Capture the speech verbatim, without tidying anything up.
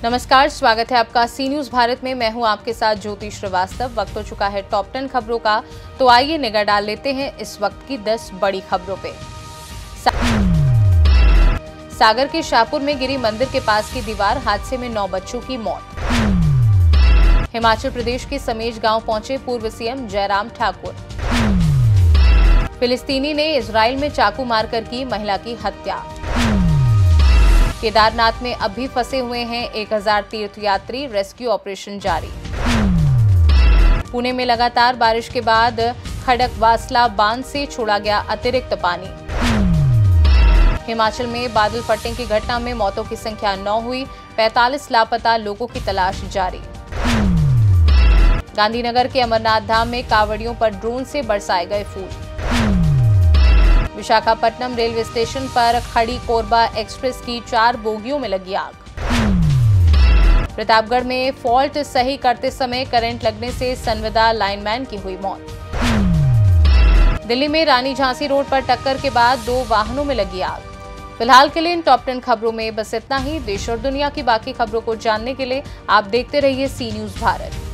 नमस्कार, स्वागत है आपका सी न्यूज भारत में। मैं हूं आपके साथ ज्योति श्रीवास्तव। वक्त हो चुका है टॉप टेन खबरों का, तो आइए निगाह डाल लेते हैं इस वक्त की दस बड़ी खबरों पे। सा... सागर के शाहपुर में गिरी मंदिर के पास की दीवार, हादसे में नौ बच्चों की मौत। हिमाचल प्रदेश के समेज गांव पहुंचे पूर्व सीएम जयराम ठाकुर। फिलिस्तीनी ने इजराइल में चाकू मारकर की महिला की हत्या। केदारनाथ में अब भी फंसे हुए हैं एक हज़ार तीर्थयात्री, रेस्क्यू ऑपरेशन जारी। पुणे में लगातार बारिश के बाद खड़कवासला बांध से छोड़ा गया अतिरिक्त पानी। हिमाचल में बादल फटने की घटना में मौतों की संख्या नौ हुई, पैंतालीस लापता लोगों की तलाश जारी। गांधीनगर के अमरनाथ धाम में कांवड़ियों पर ड्रोन से बरसाए गए फूल। विशाखापट्टनम रेलवे स्टेशन पर खड़ी कोरबा एक्सप्रेस की चार बोगियों में लगी आग। प्रतापगढ़ में फॉल्ट सही करते समय करंट लगने से संविदा लाइनमैन की हुई मौत। दिल्ली में रानी झांसी रोड पर टक्कर के बाद दो वाहनों में लगी आग। फिलहाल के लिए इन टॉप टेन खबरों में बस इतना ही। देश और दुनिया की बाकी खबरों को जानने के लिए आप देखते रहिए सी न्यूज भारत।